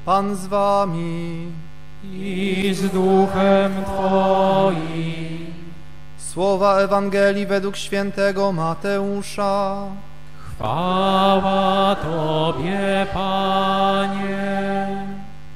Pan z wami i z duchem Twoim. Słowa Ewangelii według świętego Mateusza. Chwała Tobie, Panie.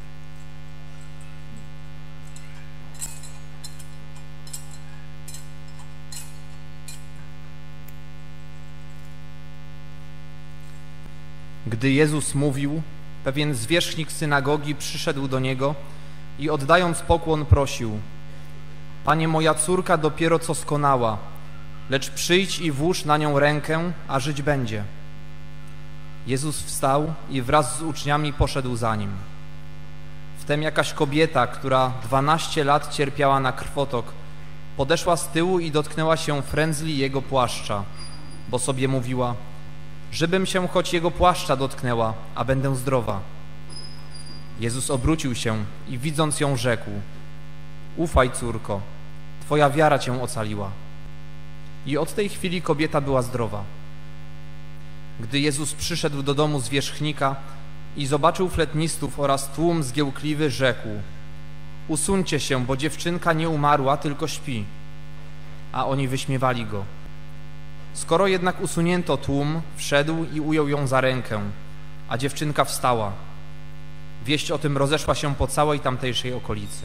Gdy Jezus mówił, pewien zwierzchnik synagogi przyszedł do Niego i oddając pokłon prosił: Panie, moja córka dopiero co skonała, lecz przyjdź i włóż na nią rękę, a żyć będzie. Jezus wstał i wraz z uczniami poszedł za Nim. Wtem jakaś kobieta, która 12 lat cierpiała na krwotok, podeszła z tyłu i dotknęła się frędzli Jego płaszcza, bo sobie mówiła: żebym się choć Jego płaszcza dotknęła, a będę zdrowa. Jezus obrócił się i widząc ją rzekł: ufaj, córko, Twoja wiara Cię ocaliła. I od tej chwili kobieta była zdrowa. Gdy Jezus przyszedł do domu zwierzchnika i zobaczył fletnistów oraz tłum zgiełkliwy, rzekł: usuńcie się, bo dziewczynka nie umarła, tylko śpi. A oni wyśmiewali go. Skoro jednak usunięto tłum, wszedł i ujął ją za rękę, a dziewczynka wstała. Wieść o tym rozeszła się po całej tamtejszej okolicy.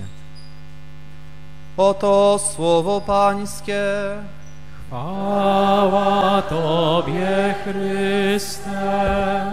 Oto słowo Pańskie. Chwała Tobie, Chryste.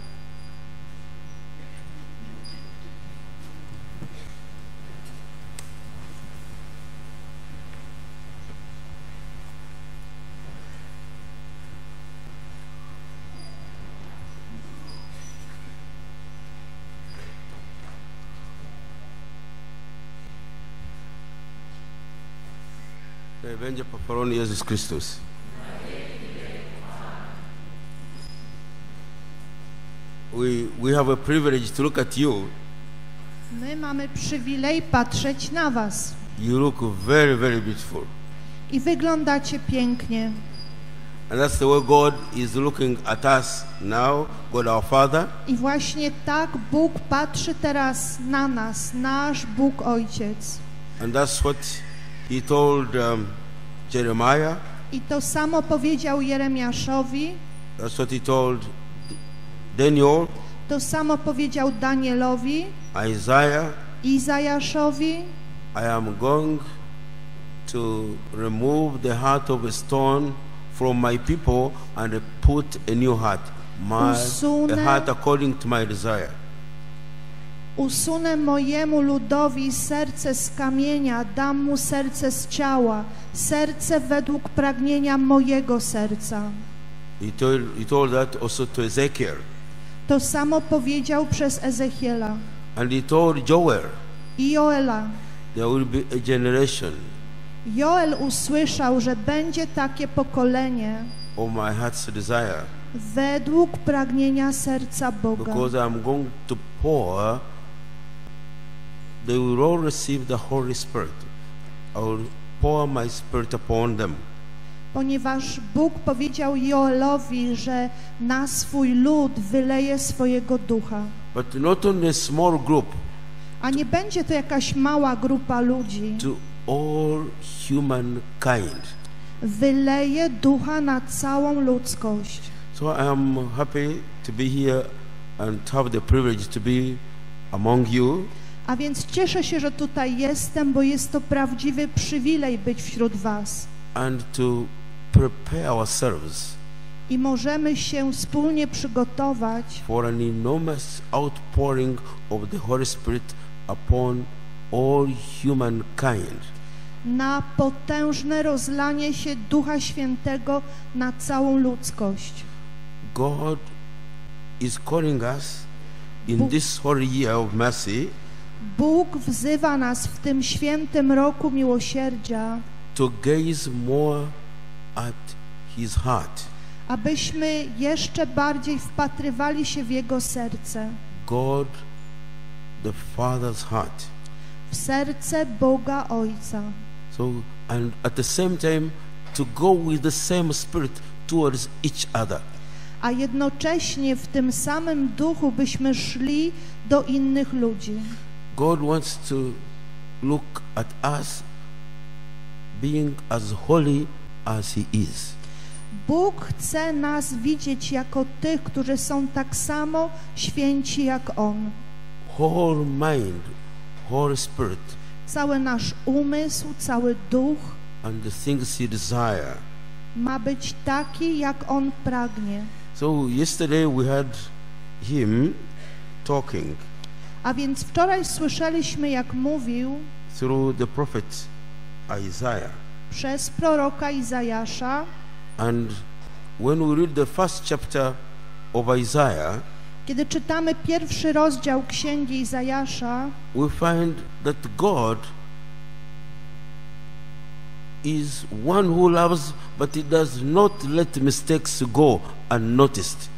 Będzie pochwalony Jezus Chrystus. We have a privilege to look at you. My mamy przywilej patrzeć na was. You look very, very beautiful. I wyglądacie pięknie. And that's the way God is looking at us now, God our Father. I właśnie tak Bóg patrzy teraz na nas, nasz Bóg Ojciec. And that's what He told Jeremiah. I to samo powiedział Jeremiaszowi. That's what He told Daniel. To samo powiedział Danielowi. Isaiah. Izajaszowi. I am going to remove the heart of a stone from my people and put a new heart, a heart according to my desire. Usunę mojemu ludowi serce z kamienia, dam mu serce z ciała, serce według pragnienia mojego serca. He told that also to Ezekiel. To samo powiedział przez Ezechiela. And he told Joel. I Joela. There will be a generation. Joel usłyszał, że będzie takie pokolenie. Of my heart's desire. Według pragnienia serca Boga. Because I'm going to pour. They will all receive the Holy Spirit. I will pour my Spirit upon them. Ponieważ Bóg powiedział Joelowi, że na swój lud wyleje swojego ducha. But not only a small group. A nie będzie to jakaś mała grupa ludzi. To all humankind. Wyleje ducha na całą ludzkość. So I am happy to be here and have the privilege to be among you. A więc cieszę się, że tutaj jestem, bo jest to prawdziwy przywilej być wśród was. And to prepare ourselves. I możemy się wspólnie przygotować for an enormous outpouring of the Holy Spirit upon all humankind. Na potężne rozlanie się Ducha Świętego na całą ludzkość. God is calling us in this holy year of mercy. Bóg wzywa nas w tym świętym roku miłosierdzia, to gaze more at His heart. Abyśmy jeszcze bardziej wpatrywali się w Jego serce. God, the Father's heart. W serce Boga Ojca. So, and at the same time, to go with the same spirit towards each other. a jednocześnie w tym samym duchu byśmy szli do innych ludzi. God wants to look at us being as holy as He is. Bóg chce nas widzieć jako tych, którzy są tak samo święci jak On. Whole mind, whole spirit, Cały nasz umysł, cały duch and the things He desire. ma być taki, jak On pragnie. So yesterday we had him talking A więc wczoraj słyszeliśmy, jak mówił through the prophet Isaiah. przez proroka Izajasza. And when we read the first chapter of Isaiah, Kiedy czytamy pierwszy rozdział Księgi Izajasza, we find that God is one who loves, but He does not let mistakes go unnoticed.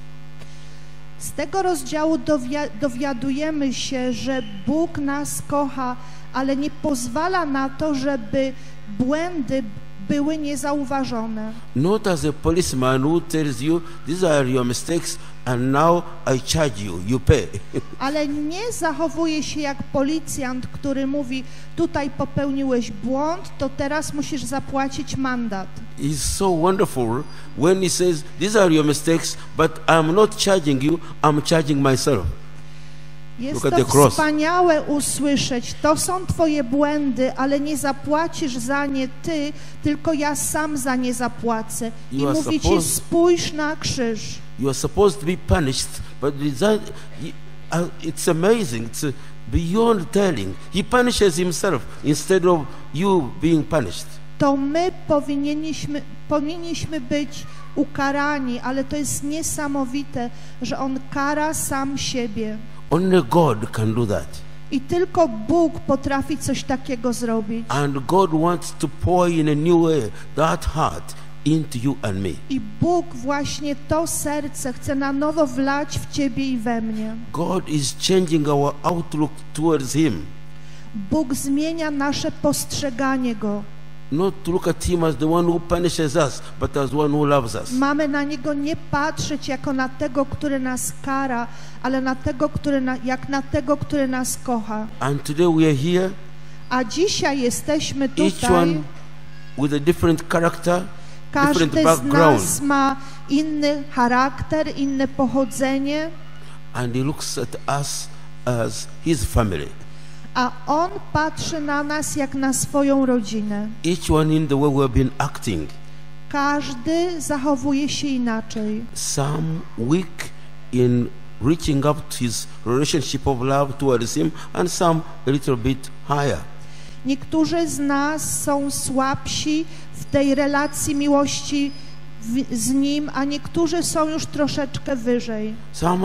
z tego rozdziału dowiadujemy się, że Bóg nas kocha, ale nie pozwala na to, żeby błędy były niezauważone. Not as a policeman who tells you, these are your mistakes and now I charge you, you pay. Ale nie zachowuje się jak policjant, który mówi, tutaj popełniłeś błąd, to teraz musisz zapłacić mandat. It's so wonderful when He says, these are your mistakes, but I'm not charging you, I'm charging myself. Jest Look at the to cross. wspaniałe usłyszeć, to są twoje błędy, ale nie zapłacisz za nie ty, tylko ja sam za nie zapłacę. I You are mówi ci, supposed- spójrz na krzyż. You are supposed to be punished, but it's amazing. It's beyond telling. He punishes Himself instead of you being punished. To my powinniśmy być ukarani, ale to jest niesamowite, że On kara sam siebie. Only God can do that. I tylko Bóg potrafi coś takiego zrobić. And God wants to pour in a new way that heart into you and me. I Bóg właśnie to serce chce na nowo wlać w ciebie i we mnie. God is changing our outlook towards Him. Bóg zmienia nasze postrzeganie Go. Not to look at Him as the one who punishes us, but as one who loves us. Mamy na Niego nie patrzeć jako na tego, który nas kara, ale na tego, jak na tego, który nas kocha. And today we are here, A dzisiaj jesteśmy each one tutaj. with a different character, Każdy different z background. nas ma inny charakter, inne pochodzenie, And He looks at us as His family. a On patrzy na nas jak na swoją rodzinę. Each one in the way we have been acting. Każdy zachowuje się inaczej. Some weak in reaching up to His relationship of love towards Him, and some a little bit higher. Niektórzy z nas są słabsi w tej relacji miłości z Nim, a niektórzy są już troszeczkę wyżej. Some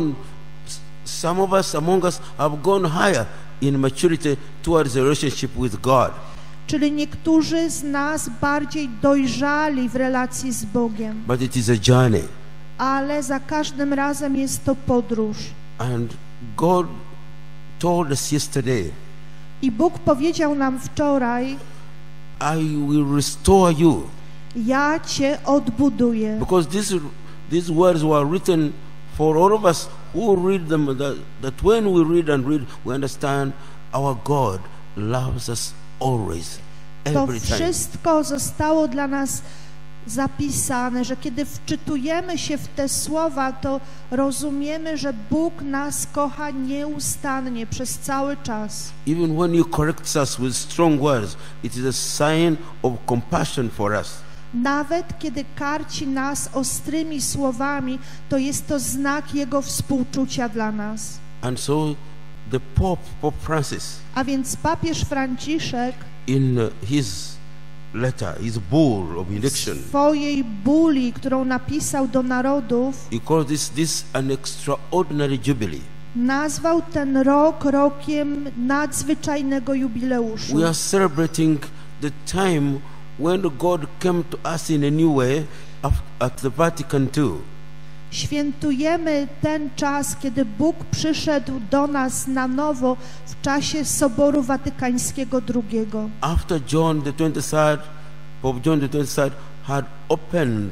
of us among us have gone higher in maturity towards a relationship with God. Czyli niektórzy z nas bardziej dojrzali w relacji z Bogiem, But it is a journey. ale za każdym razem jest to podróż. And God told us yesterday, I Bóg powiedział nam wczoraj, I will restore you. ja Cię odbuduję. Because these words were written for all of us who read them, that when we read and read, we understand our God loves us always, To every time. wszystko zostało dla nas zapisane, że kiedy wczytujemy się w te słowa, to rozumiemy, że Bóg nas kocha nieustannie przez cały czas. Even when He corrects us with strong words, it is a sign of compassion for us. Nawet kiedy karci nas ostrymi słowami, to jest to znak Jego współczucia dla nas. And so the Pope Francis, A więc papież Franciszek in his letter, his bull of benediction, w swojej buli, którą napisał do narodów, he called this an extraordinary jubilee. nazwał ten rok rokiem nadzwyczajnego jubileuszu. We are celebrating the time when God came to us in a new way at the Vatican II. Świętujemy ten czas, kiedy Bóg przyszedł do nas na nowo w czasie Soboru Watykańskiego II. After Pope John the 23rd had opened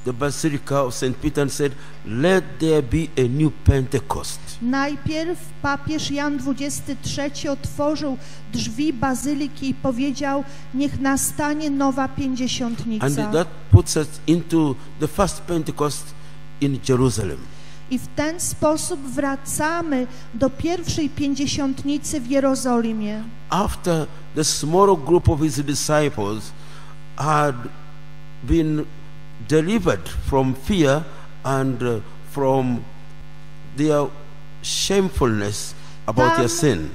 the Basilica of St. Peter and said, let there be a new Pentecost. Najpierw papież Jan XXIII otworzył drzwi bazyliki i powiedział, niech nastanie nowa pięćdziesiątnica. And that puts us into the first Pentecost in Jerusalem. I w ten sposób wracamy do pierwszej pięćdziesiątnicy w Jerozolimie. After the small group of his disciples had been delivered from fear and from their shamefulness about their sin.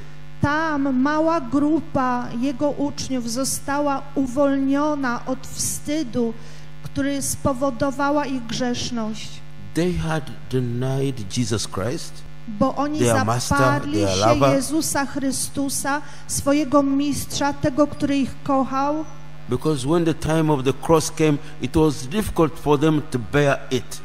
Tam mała grupa jego uczniów została uwolniona od wstydu, który spowodowała ich grzeszność. They had denied Jesus Christ, Bo oni their master, zaparli their się lover. Jezusa Chrystusa, swojego mistrza, tego, który ich kochał. because when the time of the cross came, it was difficult for them to bear it.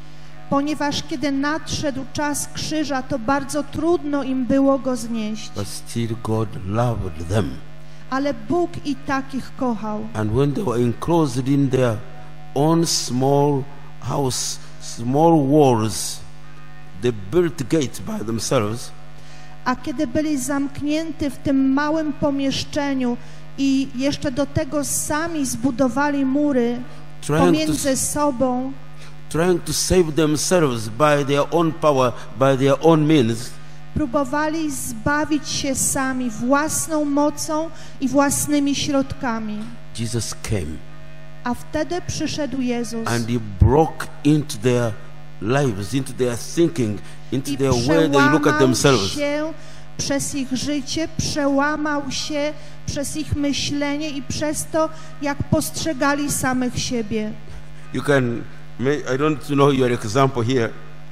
Ponieważ kiedy nadszedł czas krzyża, to bardzo trudno im było go znieść. But still God loved them. Ale Bóg i tak ich kochał. And when they were enclosed in their own small house, small walls, they built gates by themselves. A kiedy byli zamknięci w tym małym pomieszczeniu i jeszcze do tego sami zbudowali mury pomiędzy sobą, trying to save themselves by their own power, by their own means, próbowali zbawić się sami własną mocą i własnymi środkami. Jesus came A wtedy przyszedł Jezus and He broke into their lives, into their thinking, into i their way they look at przełamał themselves. się przez ich życie, przełamał się przez ich myślenie i przez to, jak postrzegali samych siebie. You can, I don't know your example here.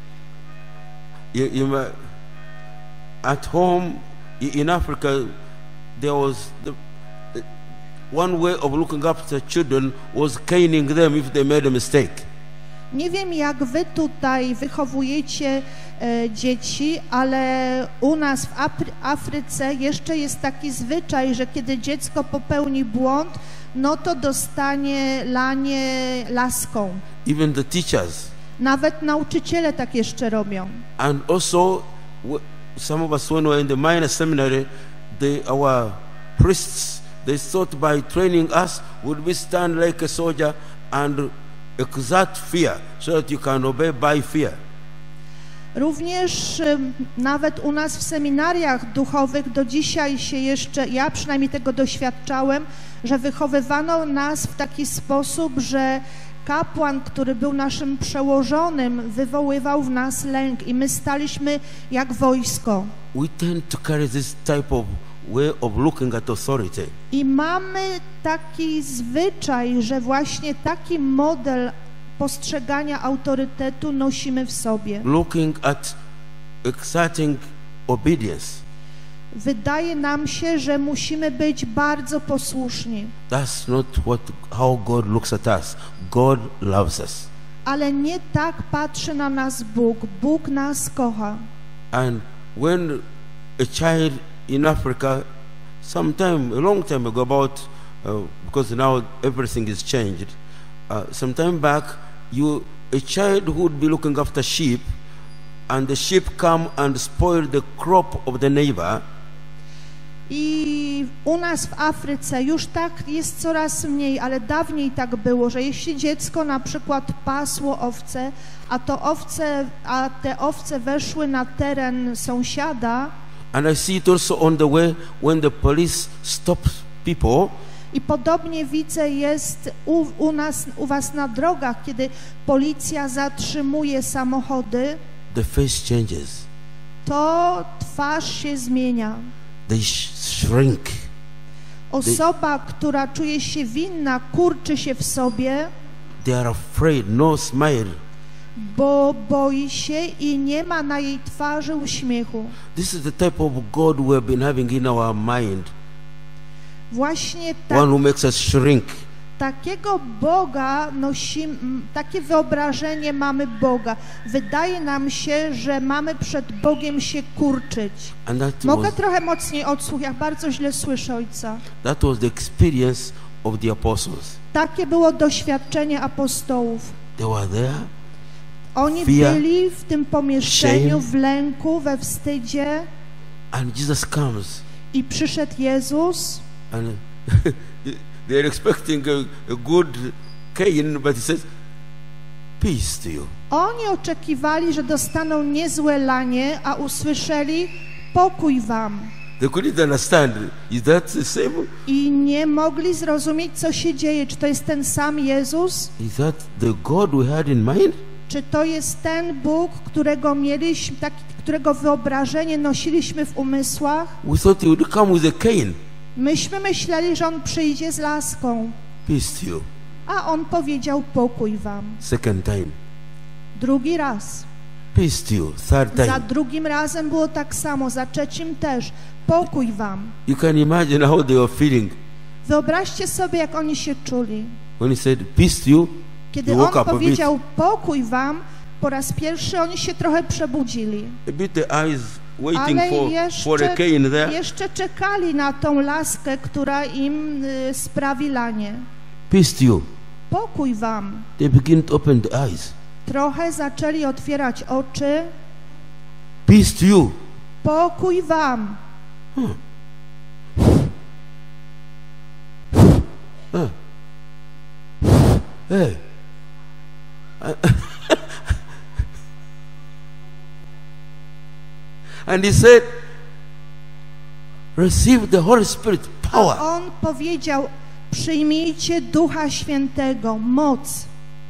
You may, at home in Africa, there was one way of looking after children was caning them if they made a mistake. Nie wiem, jak wy tutaj wychowujecie dzieci, ale u nas w Afryce jeszcze jest taki zwyczaj, że kiedy dziecko popełni błąd, no to dostanie lanie laską. Even the teachers. Nawet nauczyciele tak jeszcze robią. And also, some of us when we were in the minor seminary, our priests, they thought by training us would we stand like a soldier and exert fear, so that you can obey by fear. Również nawet u nas w seminariach duchowych do dzisiaj się jeszcze, ja przynajmniej tego doświadczałem, że wychowywano nas w taki sposób, że kapłan, który był naszym przełożonym, wywoływał w nas lęk i my staliśmy jak wojsko. We tend to carry this type of way of looking at authority. I mamy taki zwyczaj, że właśnie taki model postrzegania autorytetu nosimy w sobie. Looking at exerting obedience. Wydaje nam się, że musimy być bardzo posłuszni. That's not how God looks at us. God loves us. Ale nie tak patrzy na nas Bóg. Bóg nas kocha. And when a child in Africa, a long time ago, because now everything is changed, some time back, a child would be looking after sheep, and the sheep come and spoil the crop of the neighbor. I u nas w Afryce już tak jest coraz mniej, ale dawniej tak było, że jeśli dziecko na przykład pasło owce, a te owce weszły na teren sąsiada. And I see it also on the way when the police stops people. I podobnie widzę jest u was na drogach, kiedy policja zatrzymuje samochody. The face changes. To twarz się zmienia. They shrink. Osoba, która czuje się winna, kurczy się w sobie. They are afraid, no smile. Bo boi się i nie ma na jej twarzy uśmiechu. This is the type of God we have been having in our mind. Właśnie one who makes us shrink. Takiego Boga nosimy, takie wyobrażenie mamy Boga. Wydaje nam się, że mamy przed Bogiem się kurczyć. Mogę trochę mocniej odsłuch, ja bardzo źle słyszę ojca. That was the experience of the apostles. Takie było doświadczenie apostołów. They were there. Oni Fear, byli w tym pomieszczeniu, shame. w lęku, we wstydzie And Jesus comes. i przyszedł Jezus And they are expecting a good cane, but he says, peace to you. Oni oczekiwali, że dostaną niezłe lanie, a usłyszeli pokój wam. They couldn't understand. Is that the same? I nie mogli zrozumieć, co się dzieje. Czy to jest ten sam Jezus? Is that the God we had in mind? Czy to jest ten Bóg, którego mieliśmy, którego wyobrażenie nosiliśmy w umysłach? We thought he would come with a cane. Myśmy myśleli, że On przyjdzie z laską, Peace to you. a On powiedział pokój wam. Second time. Drugi raz. Peace to you. Third Za time. drugim razem było tak samo, za trzecim też. Pokój wam. You can imagine how they were feeling. Wyobraźcie sobie, jak oni się czuli. When he said, peace to you, Kiedy he On woke up powiedział pokój wam, po raz pierwszy oni się trochę przebudzili. a bit the eyes waiting Ale for a cane there. jeszcze czekali na tą laskę, która im sprawi lanie. Peace to you. Pokój wam. They begin to open the eyes. Trochę zaczęli otwierać oczy. Peace to you. Pokój wam. Hey. And he said, receive the Holy Spirit power. On powiedział, przyjmijcie Ducha Świętego, moc.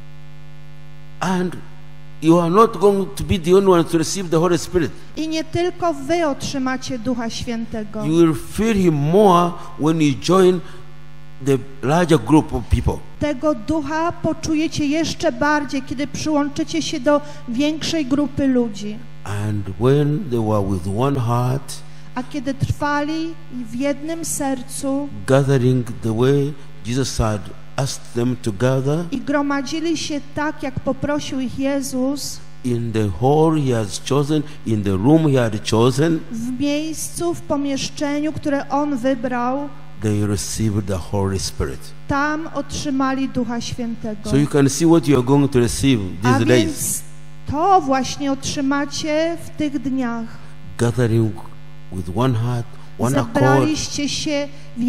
And you are not going to be the only one to receive the Holy Spirit. I nie tylko wy otrzymacie Ducha Świętego. You will feel him more when you join the larger group of people. Tego Ducha poczujecie jeszcze bardziej, kiedy przyłączycie się do większej grupy ludzi. And when they were with one heart, A kiedy trwali w jednym sercu gathering the way Jesus had asked them to gather, i gromadzili się tak, jak poprosił ich Jezus, in the hall he has chosen, in the room he had chosen, w miejscu, w pomieszczeniu, które On wybrał, they received the Holy Spirit. tam otrzymali Ducha Świętego. So you can see what you are going to receive A these days. więc to właśnie otrzymacie w tych dniach. Gathering with one heart, one accord, Zebraliście się w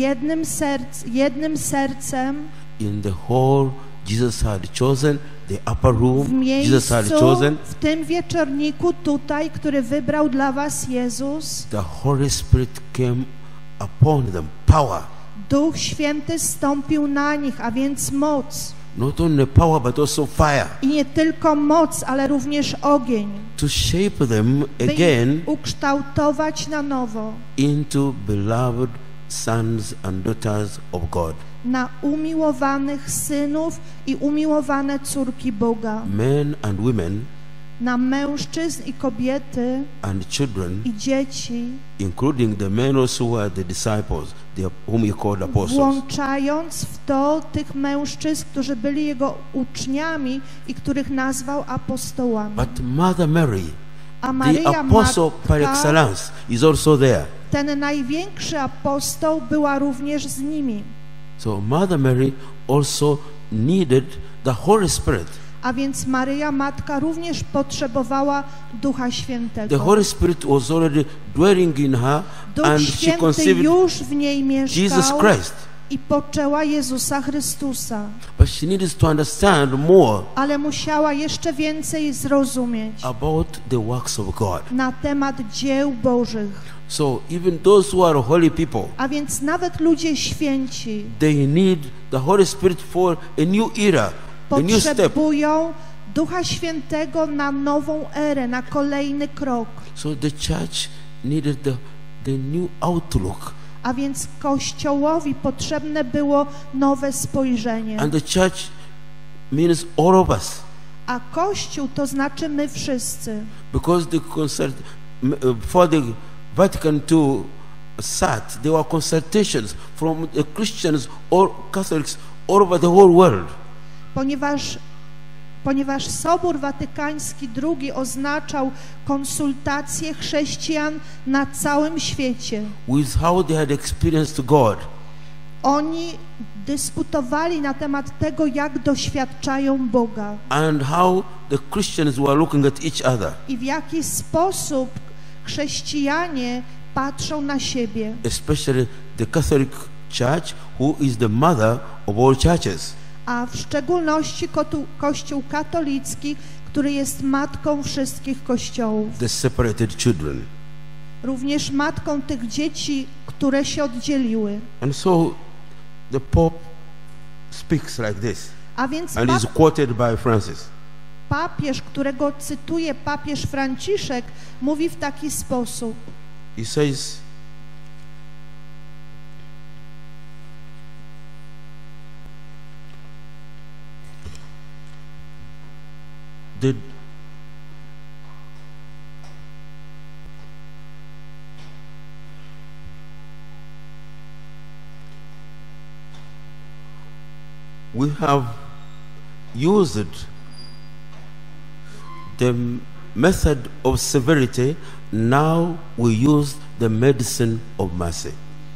jednym sercem in the hall Jesus had chosen, the upper w room Jesus had miejscu, chosen. w tym wieczorniku tutaj, który wybrał dla was Jezus. The Holy Spirit came upon them, power. Duch Święty zstąpił na nich, a więc moc. Not only power, but also fire. I nie tylko moc, ale również ogień, To shape them by again ich ukształtować na nowo, into beloved sons and daughters of God. na umiłowanych synów i umiłowane córki Boga, Men and women na mężczyzn i kobiety and children, i dzieci, including the men also who are the disciples, whom he called apostles. włączając w to tych mężczyzn, którzy byli Jego uczniami i których nazwał apostołami. But Mother Mary, A the Maryja apostle par Matka, excellence, is also there. ten największy apostoł, była również z nimi. So Mother Mary also needed the Holy Spirit. A więc Maryja Matka również potrzebowała Ducha The Świętego. Holy Spirit was already dwelling in her, Duch and she Święty conceived już w niej Jesus mieszkał Christ. i poczęła Jezusa Chrystusa. But she needed to understand more Ale musiała jeszcze więcej zrozumieć about the works of God. na temat dzieł Bożych. So even those who are holy people, A więc nawet ludzie święci they need the Holy Spirit for a new era, a new step. potrzebują Ducha Świętego na nową erę, na kolejny krok. So the church needed the new outlook. A więc Kościołowi potrzebne było nowe spojrzenie. And the church means all of us. A Kościół to znaczy my wszyscy. Because before the Vatican II sat, there were consultations from the Christians or Catholics all over the whole world. Ponieważ Sobór Watykański II oznaczał konsultacje chrześcijan na całym świecie, With how they had experienced God. Oni dyskutowali na temat tego, jak doświadczają Boga and how the Christians were looking at each other, i w jaki sposób chrześcijanie patrzą na siebie, especially the Catholic Church, who is the mother of all churches. a w szczególności Kościół katolicki, który jest matką wszystkich kościołów, The separated children. również matką tych dzieci, które się oddzieliły. And so the Pope speaks like this, A więc and is quoted by Francis. papież, którego cytuje papież Franciszek, mówi w taki sposób. He says, we have used the method of severity, now we use the medicine of mercy.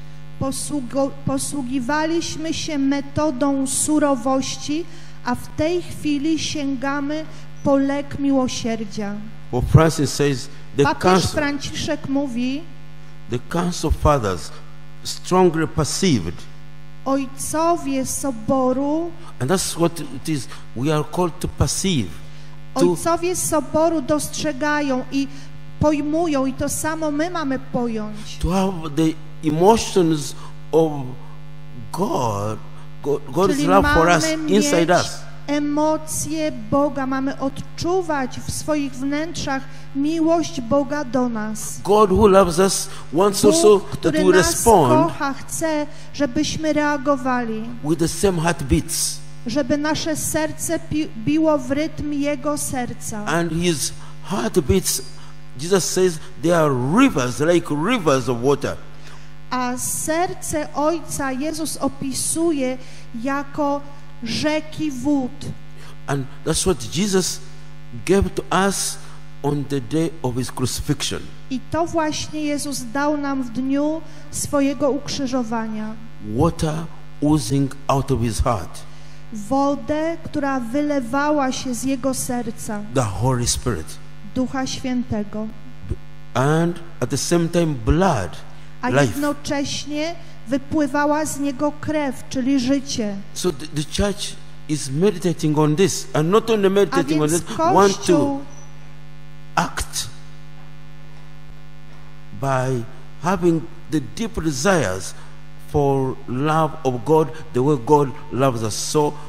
Posługiwaliśmy się metodą surowości, a w tej chwili sięgamy po lek miłosierdzia. Well, Francis says Papież Franciszek mówi, the Council Fathers strongly perceived, ojcowie Soboru, and that's what it is, we are called to perceive. Ojcowie Soboru dostrzegają i pojmują, i to samo my mamy pojąć. To have the emotions of God's Czyli love for us mamy inside mieć us. emocje Boga, mamy odczuwać w swoich wnętrzach miłość Boga do nas. God who loves us wants also Bóg, that który we nas respond kocha, chce, żebyśmy reagowali, with the same heartbeats. żeby nasze serce biło w rytm Jego serca. And his heartbeats, Jesus says, they are rivers, like rivers of water. A serce Ojca Jezus opisuje jako rzeki wód. And that's what Jesus gave to us on the day of his crucifixion. I to właśnie Jezus dał nam w dniu swojego ukrzyżowania. Water oozing out of his heart. Wodę, która wylewała się z Jego serca. The Holy Spirit. Ducha Świętego. And at the same time blood. A jednocześnie wypływała z Niego krew, czyli życie. So the church is meditating on this, and not only meditating on it, want to act by having the deep desires for love of God, the way God loves us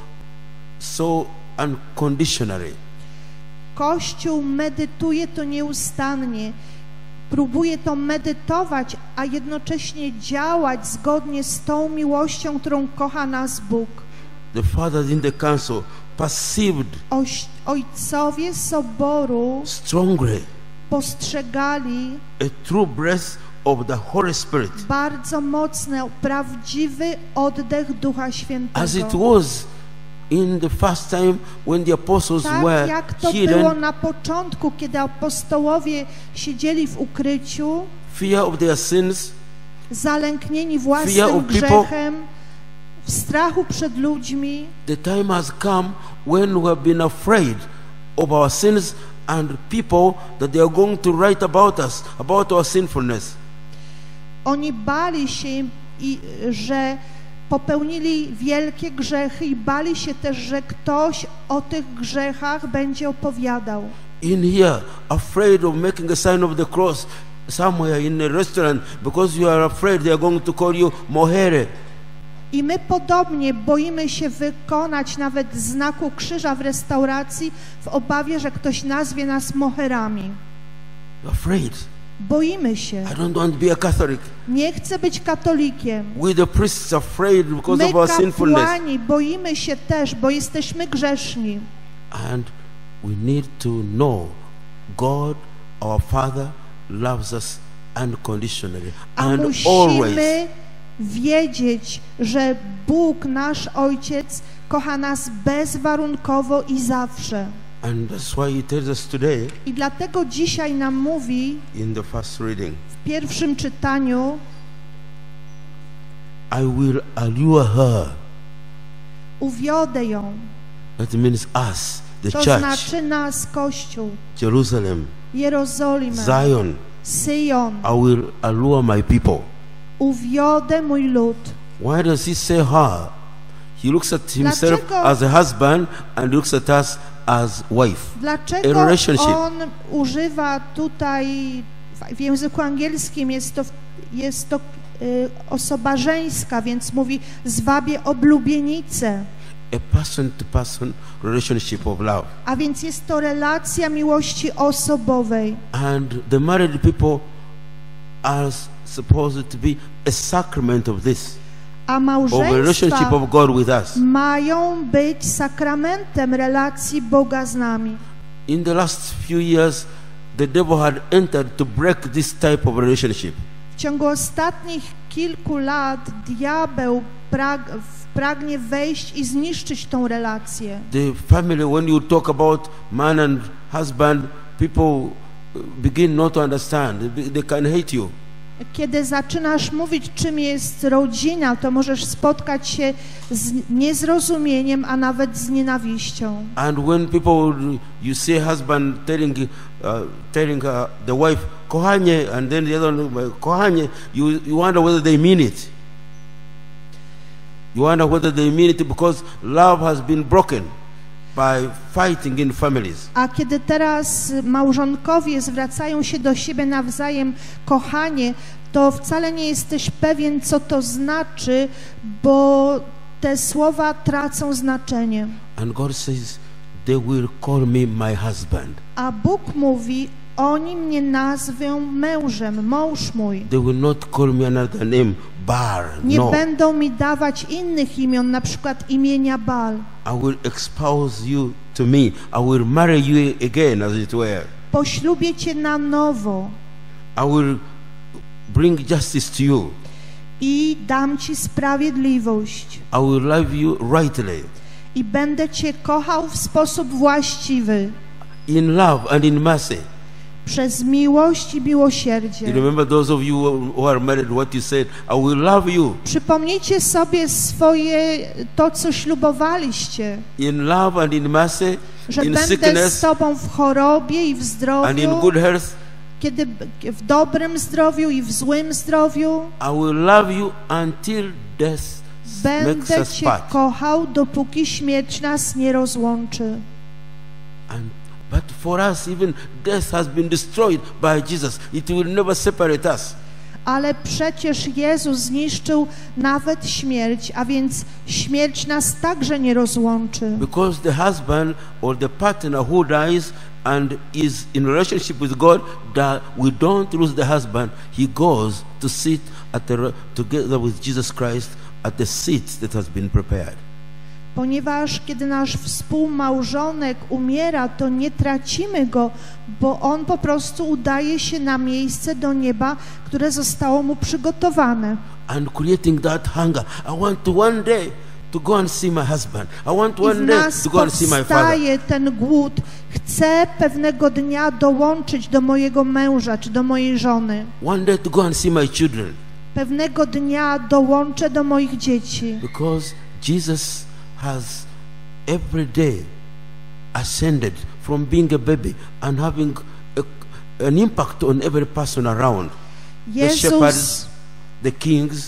so unconditionally. Kościół medytuje to nieustannie. Próbuje to medytować, a jednocześnie działać zgodnie z tą miłością, którą kocha nas Bóg. The fathers in the council perceived Ojcowie Soboru strongly postrzegali a true breath of the Holy Spirit, bardzo mocny, prawdziwy oddech Ducha Świętego. as it was in the first time when the apostles were jak to hidden. było na początku, kiedy apostołowie siedzieli w ukryciu, Fear of their sins, zalęknieni własnym grzechem, w strachu przed ludźmi. The time has come when we have been afraid of our sins and people that they are going to write about us, about our sinfulness. Oni bali się, że popełnili wielkie grzechy i bali się też, że ktoś o tych grzechach będzie opowiadał. In here, afraid of making a sign of the cross somewhere in a restaurant because you are afraid they are going to call you mohere. I my podobnie boimy się wykonać nawet znaku krzyża w restauracji w obawie, że ktoś nazwie nas moherami. Afraid. Boimy się. I don't want to be a Catholic. Nie chcę być katolikiem. We the priests afraid because my of our sinfulness. kapłani boimy się też, bo jesteśmy grzeszni. And we need to know God, our Father, loves us unconditionally and always. Musimy wiedzieć, że Bóg, nasz Ojciec, kocha nas bezwarunkowo i zawsze. And that's why he tells us today, I dlatego dzisiaj nam mówi in the first reading, w pierwszym czytaniu, I will allure her. Uwiodę ją. That means us, the To church, znaczy nas, Kościół, Jerusalem, Jerozolimę, Zion. Syjon. I will allure my people. Uwiodę mój lud. Why does he say her? He looks at himself Dlaczego- as a husband and looks at us as wife. Dlaczego A relationship. on używa tutaj, w języku angielskim jest to osoba żeńska, więc mówi zwabię oblubienicę. A person-to-person relationship of love. A więc jest to relacja miłości osobowej. And the married people are supposed to be a sacrament of this, A of a relationship małżeństwa of God with us. mają być sakramentem relacji Boga z nami. In the last few years, the devil had entered to break this type of relationship. W ciągu ostatnich kilku lat diabeł pragnie wejść i zniszczyć tą relację. The family, when you talk about man and husband, people begin not to understand. They can hate you. Kiedy zaczynasz mówić, czym jest rodzina, to możesz spotkać się z niezrozumieniem, a nawet z nienawiścią. And when people, you say husband telling the wife, kochanie, and then the other one, kochanie, you wonder whether they mean it. You wonder whether they mean it because love has been broken by fighting in families. A kiedy teraz małżonkowie zwracają się do siebie nawzajem, kochanie, to wcale nie jesteś pewien, co to znaczy, bo te słowa tracą znaczenie. And God says, they will call me my husband. A Bóg mówi, oni mnie nazwą mężem, mąż mój. They will not call me another name, Bar. Nie No. będą mi dawać innych imion, na przykład imienia Baal. I will expose you to me. I will marry you again, as it were. Poślubię cię na nowo I will bring justice to you. i dam ci sprawiedliwość. I will love you rightly. I będę cię kochał w sposób właściwy, In love and in mercy. przez miłość i You miłosierdzie. remember those of you who are married, what you said, I will love you. Przypomnijcie sobie to, co ślubowaliście, In love and in mercy, że in będę z sickness tobą w chorobie i w and in zdrowiu, good health. kiedy w dobrym zdrowiu i w złym zdrowiu. I will love you until death makes Będę us cię part. kochał, dopóki śmierć nas nie rozłączy. But for us, even death has been destroyed by Jesus. It will never separate us. Ale przecież Jezus zniszczył nawet śmierć, a więc śmierć nas także nie rozłączy. Because the husband or the partner who dies and is in relationship with God, that we don't lose the husband. He goes to sit together with Jesus Christ at the seat that has been prepared. Ponieważ kiedy nasz współmałżonek umiera, to nie tracimy go, bo on po prostu udaje się na miejsce do nieba, które zostało mu przygotowane. And creating that hunger. I want to one day to go and see my husband. I want I w one day nas to go and see my father. powstaje ten głód. Chcę pewnego dnia dołączyć do mojego męża czy do mojej żony. One day to go and see my children. Pewnego dnia dołączę do moich dzieci. Because Jesus has every day ascended from being a baby and having an impact on every person around. The shepherds, the kings.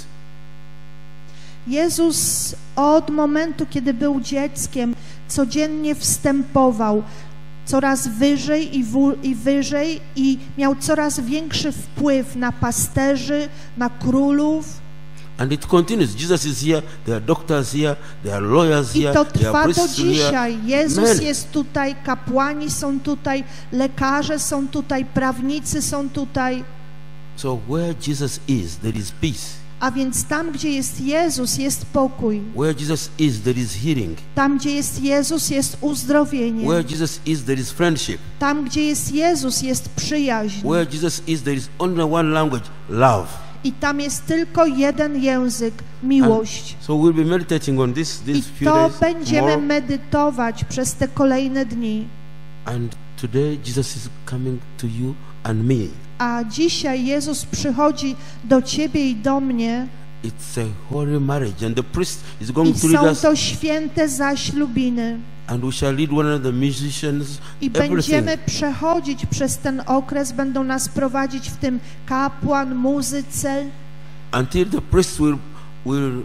Jezus od momentu, kiedy był dzieckiem, codziennie wstępował coraz wyżej i wyżej i miał coraz większy wpływ na pasterzy, na królów. And it continues. Jesus is here, there are doctors here, there are lawyers here, I to there trwa are do priests here. dzisiaj. Jezus Amen. jest tutaj, kapłani są tutaj, lekarze są tutaj, prawnicy są tutaj. So where Jesus is, there is peace. A więc tam, gdzie jest Jezus, jest pokój. Where Jesus is, there is healing. Tam, gdzie jest Jezus, jest uzdrowienie. Where Jesus is, there is friendship. Tam, gdzie jest Jezus, jest przyjaźń. Where Jesus is, there is only one language, love. I tam jest tylko jeden język, miłość. So we'll be meditating on this I few to days będziemy more. medytować przez te kolejne dni. And today Jesus is coming to you and me A dzisiaj Jezus przychodzi do ciebie i do mnie it's a holy marriage, and the priest is I going to lead są us, to święte zaślubiny. and we shall lead one of the musicians, I everything. będziemy przechodzić przez ten okres, będą nas prowadzić w tym kapłan, muzyce, Until the priest will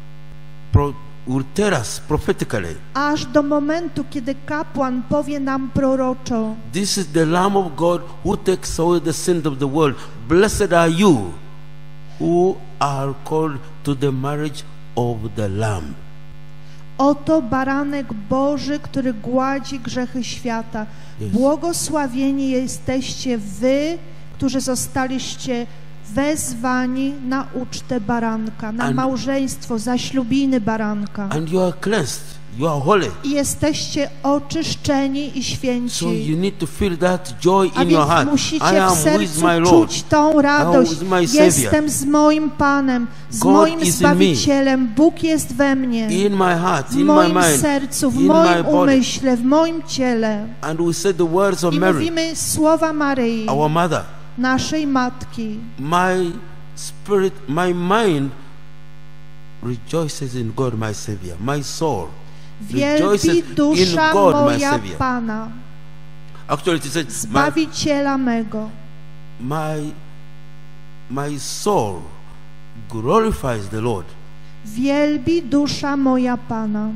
tell us prophetically, aż do momentu, kiedy kapłan powie nam proroczo: this is the Lamb of God who takes away the sins of the world. Blessed are you who are called to the marriage of the Lamb. oto baranek Boży, który gładzi grzechy świata. Yes. Błogosławieni jesteście wy, którzy zostaliście wezwani na ucztę baranka, na małżeństwo, zaślubiny baranka. And you are cleansed, you are holy. I jesteście oczyszczeni i święci. So you need to feel that joy A in your więc heart. I musicie am w with sercu my Lord. czuć tą radość. I am with my Savior. Jestem z moim Panem, z God moim is in Zbawicielem. Bóg jest we mnie, In my heart, w in my moim mind, sercu, w in my moim body. umyśle, w moim ciele. And we say the words of I Mary, mówimy słowa Maryi, our mother. naszej Matki. My spirit, my mind rejoices in God, my Savior. My soul rejoices Wielbi in dusza God, my moja Savior. Pana, Actually, it says, Zbawiciela mego. my soul glorifies the Lord. Wielbi dusza moja Pana.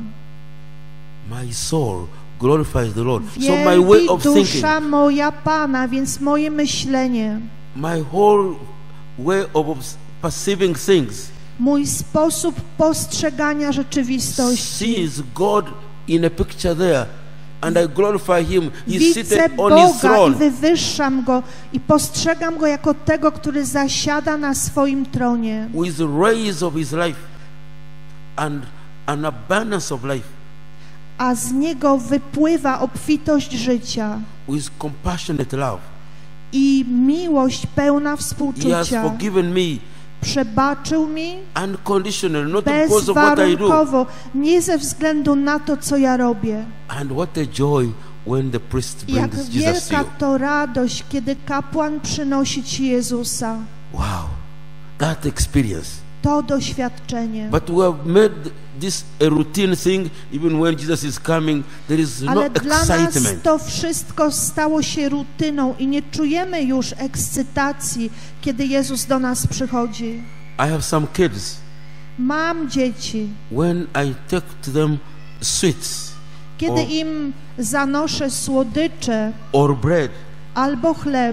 My soul glorifies the Lord. So my way Wielbi of thinking, dusza moja Pana, więc moje myślenie, my whole way of perceiving things mój sposób postrzegania rzeczywistości. sees God in a picture there, and I glorify Him. He's Widzę seated on His Boga i throne. wywyższam Go i postrzegam Go jako tego, który zasiada na swoim tronie. With the rays of His life and an abundance of life, A z Niego wypływa obfitość życia with compassionate love. i miłość pełna He has współczucia. forgiven me Przebaczył mi unconditionally, not because of what I do. bezwarunkowo, nie ze względu na to, co ja robię. And what a joy when the priest I jak brings Jesus to wielka you. to radość, kiedy kapłan przynosi Ci Jezusa. Wow, that experience. To doświadczenie. But we have made this a routine thing. Even when Jesus is coming, there is no Ale dla nas excitement. to wszystko stało się rutyną i nie czujemy już ekscytacji, kiedy Jezus do nas przychodzi. I have some kids. Mam dzieci. When I take to them sweets Kiedy O. im zanoszę słodycze or bread, albo chleb,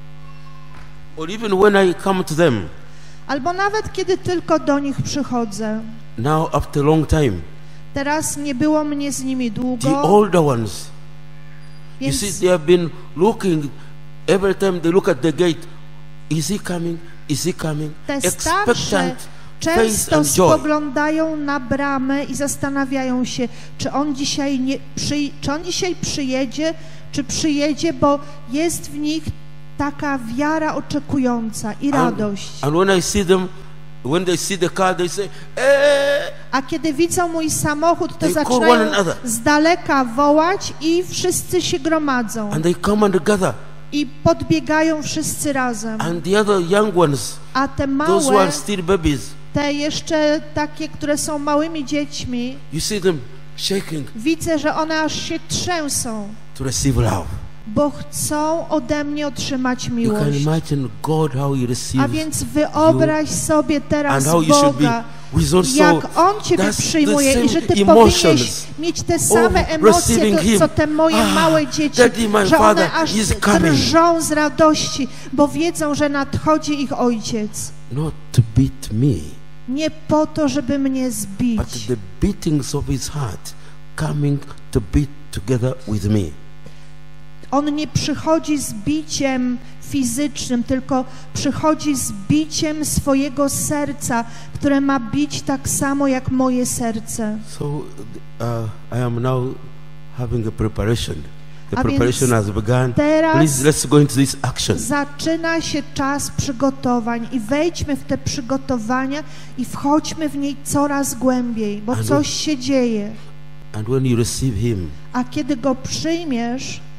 or even when I come to them albo nawet kiedy tylko do nich przychodzę. now after a long time, Teraz nie było mnie z nimi the długo, older ones, you więc see, they have been looking every time they look at the gate. Is he coming? Is he coming? te starsze Expectant face często and joy. spoglądają na bramę i zastanawiają się, czy on dzisiaj przyjedzie, czy przyjedzie, bo jest w nich taka wiara oczekująca i radość. And when I see them, when they see the car, they say, "Eh!" A kiedy widzą mój samochód, to They call one zaczynają another. z daleka wołać i wszyscy się gromadzą. And they come and gather. I podbiegają wszyscy razem. And the other young ones, A te those who małe, are still babies, te jeszcze takie, które są małymi dziećmi, you see them shaking widzę, że one aż się trzęsą, to receive love. bo chcą ode mnie otrzymać You can miłość. imagine God how He A receives więc wyobraź sobie teraz and how you should be. Boga, With also jak On Ciebie that's przyjmuje the i że same Ty emotions powinieneś mieć te same of emocje, receiving Him. co te moje małe dzieci, Daddy, my że Father one aż is coming. drżą z radości, bo wiedzą, że nadchodzi ich Ojciec. not to beat me, Nie po to, żeby mnie but zbić, the beatings of His heart coming to beat together with me. On nie przychodzi z biciem fizycznym, tylko przychodzi z biciem swojego serca, które ma bić tak samo jak moje serce. So I am now having a preparation. The A preparation więc has begun. teraz Please, let's go into this action. Zaczyna się czas przygotowań i wejdźmy w te przygotowania i wchodźmy w niej coraz głębiej, bo And coś się dzieje. And when you receive Him, A kiedy Go przyjmiesz,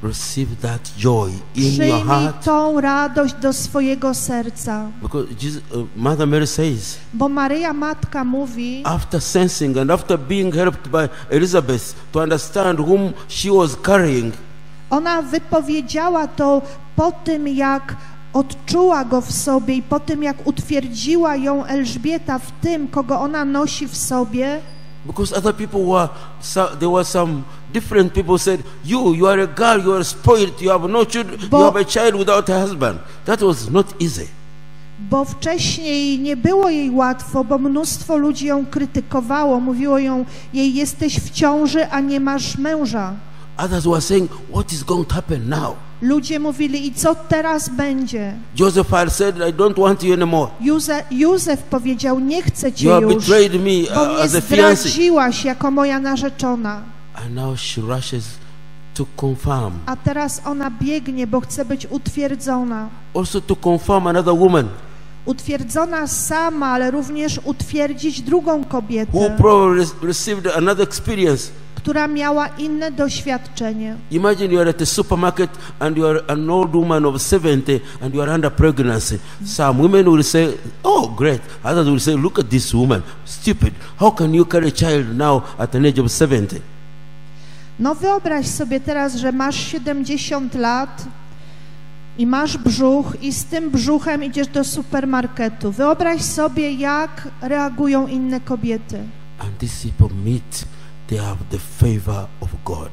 receive that joy in your Przyjmij heart. tą radość do swojego serca. Because Mother Mary says, Bo Maryja Matka mówi, after sensing and after being helped by Elizabeth to understand whom she was carrying, ona wypowiedziała to po tym, jak odczuła go w sobie i po tym, jak utwierdziła ją Elżbieta w tym, kogo ona nosi w sobie. because other people there were some different people said, you are a girl, you are spoiled, you have no children, you have a child without a husband. That was not easy. Bo wcześniej nie było jej łatwo, bo mnóstwo ludzi ją krytykowało, mówiło jej jesteś w ciąży, a nie masz męża. Others were saying, what is going to happen now? Ludzie mówili, i co teraz będzie? Joseph had said, I don't want you anymore. Józef powiedział, nie chcę cię You have już, betrayed me bo mnie as a fiancé. zdradziłaś jako moja narzeczona. And now she rushes to confirm. A teraz ona biegnie, bo chce być utwierdzona. Also to confirm another woman Utwierdzona sama, ale również utwierdzić drugą who kobietę, probably received another experience. która miała inne doświadczenie. Imagine you are at a supermarket and you are an old woman of 70 and you are under pregnancy. Some women will say, oh great. Others will say, look at this woman, stupid. How can you carry a child now at an age of 70? No wyobraź sobie teraz, że masz 70 lat i masz brzuch i z tym brzuchem idziesz do supermarketu. Wyobraź sobie, jak reagują inne kobiety. And these people they have the favor of God.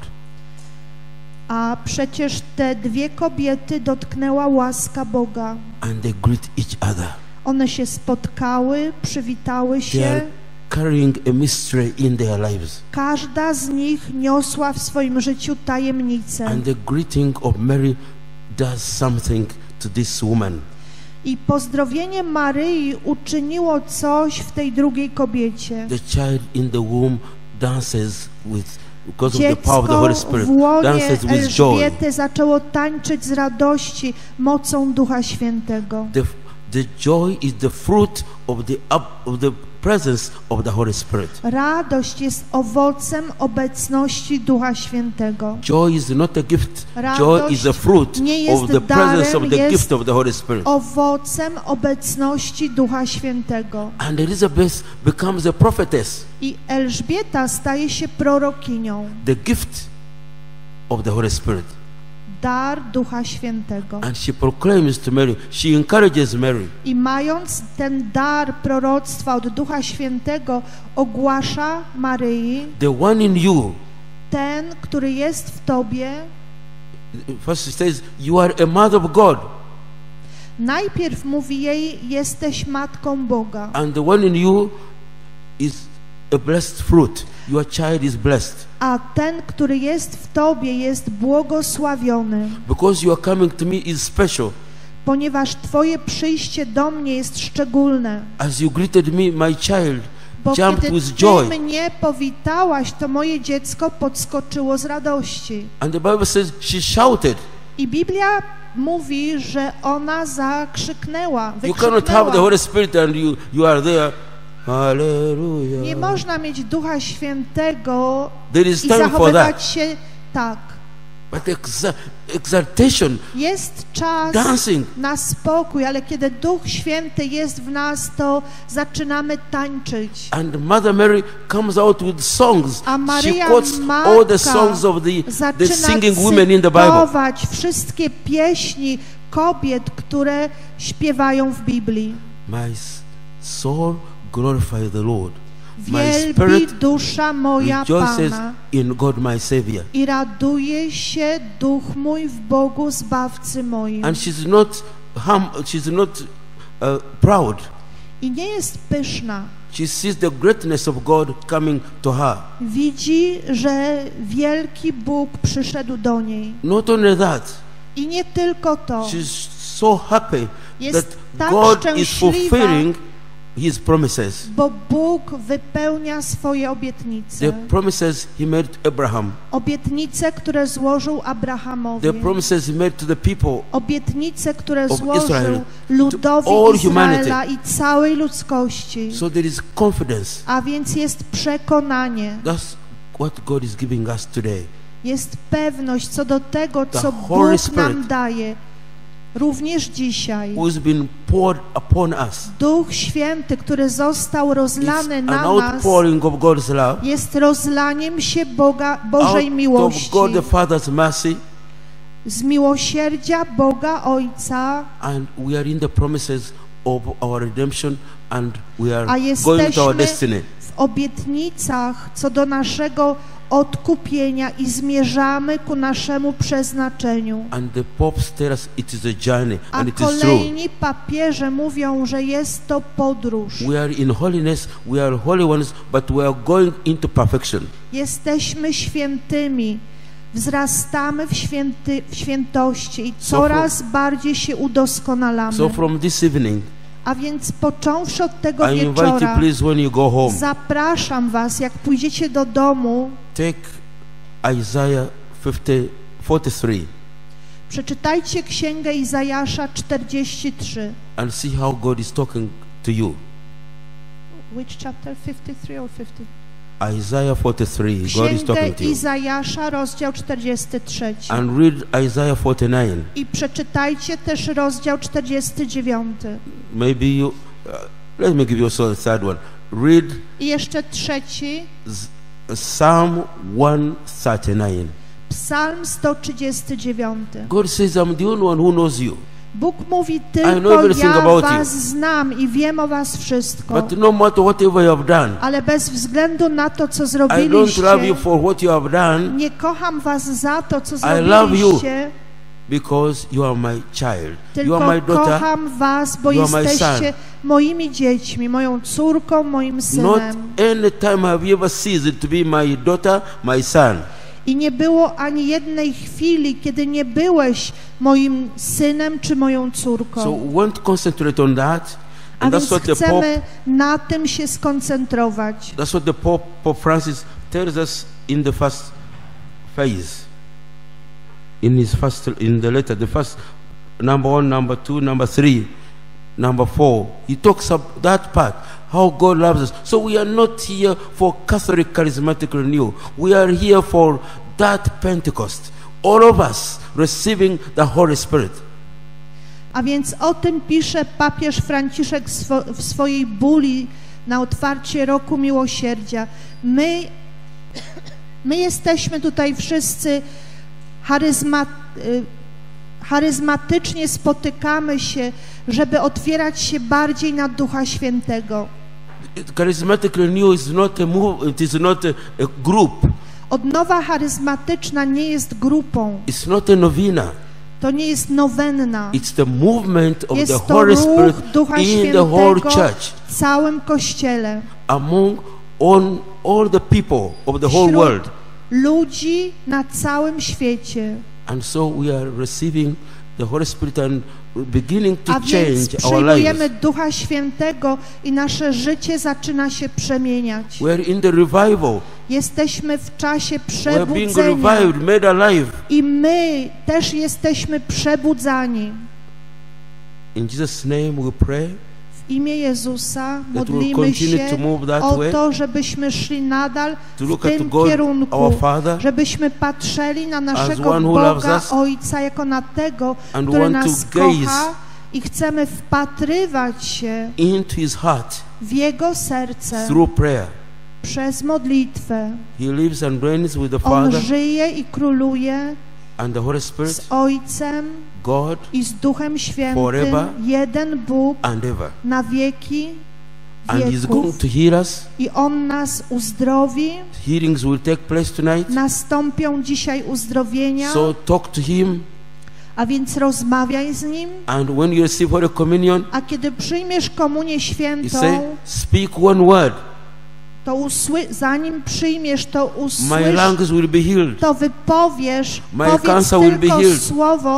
A przecież te dwie kobiety dotknęła łaska Boga. And they greet each other. One się spotkały, przywitały They się. are carrying a mystery in their lives. Każda z nich niosła w swoim życiu tajemnicę. And the greeting of Mary does something to this woman. I pozdrowienie Maryi uczyniło coś w tej drugiej kobiecie. The child in the womb dances because of the power of the Dziecko Holy Spirit. w łonie Dances with joy. Elżbiety zaczęło tańczyć z radości mocą Ducha Świętego. The joy is the fruit of the presence of the Holy Spirit. Radość jest owocem obecności Ducha Świętego. Joy is not a gift. Radość Joy is the fruit nie jest of the presence of darem, the jest gift of the Holy Spirit. Owocem obecności Ducha Świętego. And Elizabeth becomes a prophetess. I Elżbieta staje się prorokinią. The gift of the Holy Spirit. Dar Ducha Świętego. And she proclaims to Mary, she encourages Mary. I mając ten dar proroctwa od Ducha Świętego, ogłasza Maryi, The one in you. ten, który jest w tobie. First it says, you are a mother of God. Najpierw mówi jej, jesteś matką Boga. And the one in you is a blessed fruit. Your child is blessed. A ten, który jest w tobie, jest błogosławiony. Because you are coming to me is special. Ponieważ twoje przyjście do mnie jest szczególne. As you greeted me, my child Bo jumped kiedy with joy. ty mnie powitałaś, to moje dziecko podskoczyło z radości. And the Bible says she shouted. I Biblia mówi, że ona zakrzyknęła, You cannot have the wykrzyknęła. Holy Spirit and you are there. Hallelujah. Nie można mieć Ducha Świętego There is i time for zachowywać that. się tak. But exaltation, Jest czas dancing. na spokój, ale kiedy Duch Święty jest w nas, to zaczynamy tańczyć. And Mother Mary comes out with songs. A She Maryja quotes Matka all the songs of the zaczyna singing women in the Bible. cytować wszystkie pieśni kobiet, które śpiewają w Biblii. My soul glorify the Lord. My Wielbi spirit dusza moja rejoices Pana in God my Savior. i raduje się duch mój w Bogu Zbawcy moim. And she's not proud. I nie jest pyszna. She sees the greatness of God coming to her. Widzi, że wielki Bóg przyszedł do niej. Not only that, I nie tylko to. she's so happy Jest that tak God is szczęśliwa, fulfilling His promises. bo Bóg wypełnia swoje obietnice. The promises He made to Abraham. Obietnice, które złożył Abrahamowi. The promises He made to the people. Obietnice, które of złożył Israel, ludowi to all Izraela i całej ludzkości. So there is confidence. A więc jest przekonanie. That's what God is giving us today. jest pewność co do tego, The co Holy Bóg Spirit, nam daje. Również dzisiaj who's been poured upon us. Duch Święty, który został rozlany It's na an nas, outpouring of God's love, jest rozlaniem się Bożej out of miłości, God the Father's mercy, z miłosierdzia Boga Ojca, and we are in the promises of our redemption, and we are a going to our jesteśmy destiny. w obietnicach co do naszego odkupienia i zmierzamy ku naszemu przeznaczeniu. And the popes tell us it is a journey, A and it is true. kolejni papieże mówią, że jest to podróż. We are in holiness, we are holy ones, but we are going into perfection. Jesteśmy świętymi, wzrastamy w świętości i coraz bardziej się udoskonalamy. So from this evening, A więc począwszy od tego I invite you, wieczora, please, when you go home, zapraszam was, jak pójdziecie do domu, take Isaiah 43 przeczytajcie Księgę Izajasza 43. and see how God is talking to you. Which chapter? 53 or 50? Isaiah 43, God is Księgę talking to you. Izajasza, rozdział 43. And read Isaiah 49. I przeczytajcie też rozdział 49. Maybe you, let me give you also a third one. Read I jeszcze trzeci, Psalm 139. Psalm 139. God says, I'm the only one who knows you. Bóg mówi, I know tylko everything ja about was you. znam i wiem o was wszystko. But no matter whatever you have done, Ale bez względu na to, co I don't love you zrobiliście, for what you have done, nie kocham was za to, co love you zrobiliście, because you are my child. You tylko are my daughter. kocham was, bo You are my jesteście son. moimi dziećmi, moją córką, moim Not synem. any time have you ever ceased to be my daughter, my son. I nie było ani jednej chwili, kiedy nie byłeś moim synem czy moją córką. So we want to concentrate on that. A And więc that's what the Pope, chcemy na tym się skoncentrować. that's what the Pope Francis tells us in the first phase. In the letter, the first number 1, number 2, number 3, number 4. He talks about that part, how God loves us. So we are not here for Catholic charismatic renewal. We are here for that Pentecost. All of us receiving the Holy Spirit. A więc o tym pisze papież Franciszek w swojej buli na otwarcie Roku Miłosierdzia. My jesteśmy tutaj wszyscy charyzmatycznie spotykamy się, żeby otwierać się bardziej na Ducha Świętego. Charismatic renewal is not a move, it is not a group. Odnowa charyzmatyczna nie jest grupą. It's not a novena. To nie jest nowenna. It's the movement of Jest the to Holy ruch Spirit Ducha in the whole Świętego church, w całym Kościele. among all the people of the whole Wśród world. ludzi na całym świecie. And so we are receiving the Holy Spirit and beginning to A więc change our przyjmujemy lives. Ducha Świętego i nasze życie zaczyna się przemieniać. We are in the revival. Jesteśmy w czasie We are being przebudzenia revived, made alive. i my też jesteśmy przebudzani. In Jesus' name we pray W imię Jezusa that we will modlimy continue się to move that o way, to, żebyśmy szli nadal to w look at tym God, kierunku, our Father, żebyśmy patrzyli na naszego one who loves Boga, us, Ojca, jako na tego, and który want to nas gaze kocha i chcemy wpatrywać się into His heart w Jego serce through prayer. przez modlitwę. He lives and reigns with the On Father żyje i króluje and the Holy Spirit, z Ojcem God i z Duchem Świętym, forever jeden Bóg and ever. na wieki And He's going wieków. to heal us. I On nas uzdrowi. Healings will take place tonight. Nastąpią dzisiaj uzdrowienia, So talk to Him. a więc rozmawiaj z Nim. And when you receive Holy Communion, A kiedy przyjmiesz komunię you świętą, say, speak one word. to zanim przyjmiesz, to My lungs will be healed. to wypowiesz, My powiedz cancer will be tylko healed. słowo,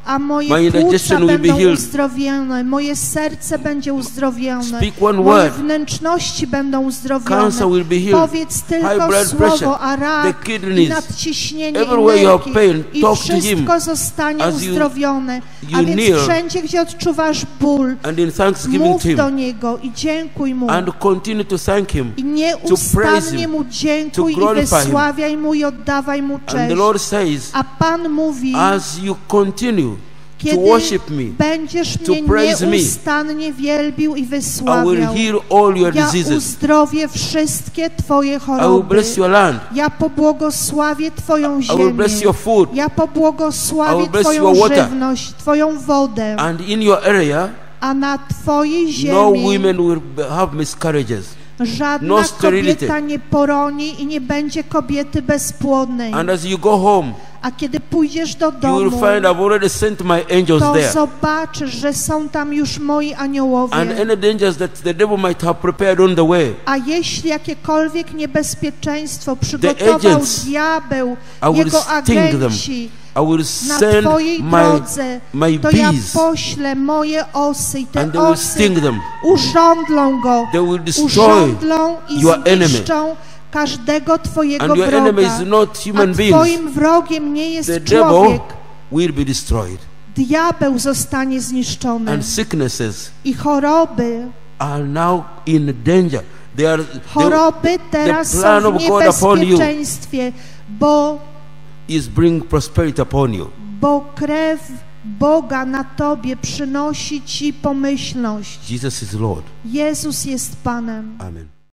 a moje My płuca indigestion will be będą healed. uzdrowione, moje serce będzie uzdrowione, Speak one moje word. wnętrzności będą uzdrowione. Cancer will be healed. Powiedz High tylko blood pressure, słowo, a the rak, kidneys, i nadciśnienie, everywhere i you have pain, i talk to him. wszystko zostanie As you- uzdrowione. you A więc kneel wszędzie, gdzie odczuwasz ból, and in thanksgiving mów to do Him Niego i dziękuj Mu. and continue to thank Him. I praise nieustannie Him, Mu dziękuj to i glorify Him. wysławiaj Mu i oddawaj Mu And the cześć. Lord says, A Pan mówi, as you continue to kiedy worship me, będziesz to mnie praise me, nieustannie wielbił i I will wysławiał, heal all your ja diseases. uzdrowię wszystkie Twoje I will choroby. bless your land. Ja pobłogosławię Twoją I will ziemię. bless your food. Ja I pobłogosławię will bless Twoją your water. żywność, Twoją wodę. And in your area, A na Twojej no ziemi women will have miscarriages. żadna no sterility. kobieta nie poroni i nie będzie kobiety bezpłodnej. And as you go home, A kiedy pójdziesz do you will domu, find I've already sent my angels to there. zobaczysz, że są tam już moi aniołowie. And any dangers that the devil might have prepared on the way, A jeśli jakiekolwiek niebezpieczeństwo przygotował agents, diabeł, I will jego sting them. agenci I will na send Twojej drodze, my to ja bees, poślę moje osy i te and they will osy sting them. urządlą go, They will destroy urządlą i your enemy. zniszczą każdego Twojego And your enemy wroga. is not human A beings. Twoim wrogiem nie jest The devil człowiek. will be destroyed. Diabeł zostanie zniszczony And sicknesses i choroby are now in danger. Choroby teraz plan są w of God upon you niebezpieczeństwie, bo is bring prosperity upon you. krew Boga na Tobie przynosi Ci pomyślność. Jesus is Lord. Jezus jest Panem. Amen.